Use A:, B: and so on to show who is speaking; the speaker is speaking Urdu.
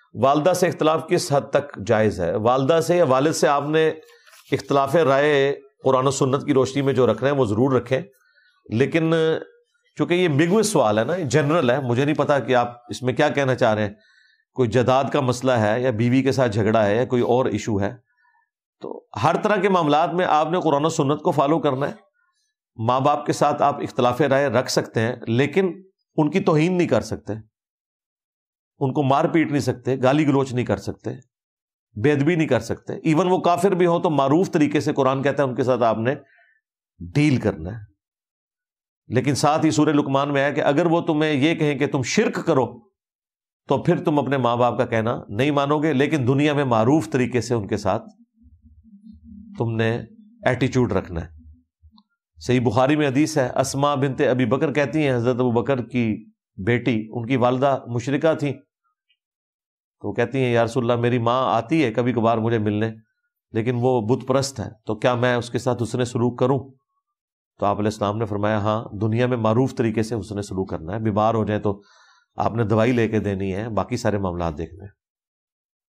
A: والدہ سے اختلاف کس حد تک جائز ہے؟ والدہ سے یا والد سے آپ نے اختلاف رائے قرآن و سنت کی روشنی میں جو رکھ رہے ہیں وہ ضرور رکھیں، لیکن چونکہ یہ امبیگوس سوال ہے نا، جنرل ہے، مجھے نہیں پتا کہ آپ اس میں کیا کہنا چاہ رہے ہیں، کوئی جداد کا مسئلہ ہے یا بیوی کے ساتھ جھگڑا ہے یا کوئی اور ایشو ہے، تو ہر طرح کے معاملات میں آپ نے قرآن و سنت کو فالو کرنا ہے۔ ماں باپ کے ساتھ آپ اختلاف رائے رکھ سکتے ہیں، لیکن ان کی توہین نہیں کر سکتے، ان کو مار پیٹ نہیں سکتے، گالی گلوچ نہیں کر سکتے، بے ادبی نہیں کر سکتے، ایون وہ کافر بھی ہوں تو معروف طریقے سے قرآن کہتا ہے ان کے ساتھ آپ نے ڈیل کرنا ہے۔ لیکن ساتھ ہی سورہ لقمان میں ہے کہ اگر وہ تمہیں یہ کہیں کہ تم شرک کرو تو پھر تم اپنے ماں باپ کا کہنا نہیں مانو گے، لیکن دنیا میں معروف طریقے سے ان کے ساتھ تم نے ایٹیچیوڈ رکھنا ہے۔ صحیح بخاری میں حدیث ہے، اسماء بنت ابی بکر کہتی ہیں حضرت ابو بکر کی بیٹی، ان کی والدہ مشرکہ تھیں، تو وہ کہتی ہیں یا رسول اللہ میری ماں آتی ہے کبھی کبھار مجھے ملنے، لیکن وہ بت پرست ہے، تو کیا میں اس کے ساتھ حسن سلوک کروں؟ تو آپ علیہ السلام نے فرمایا ہاں، دنیا میں معروف طریقے سے حسن سلوک کرنا ہے، بیمار ہو جائے تو آپ نے دوائی لے کے دینی ہے، باقی سارے معاملات دیکھنے ہیں۔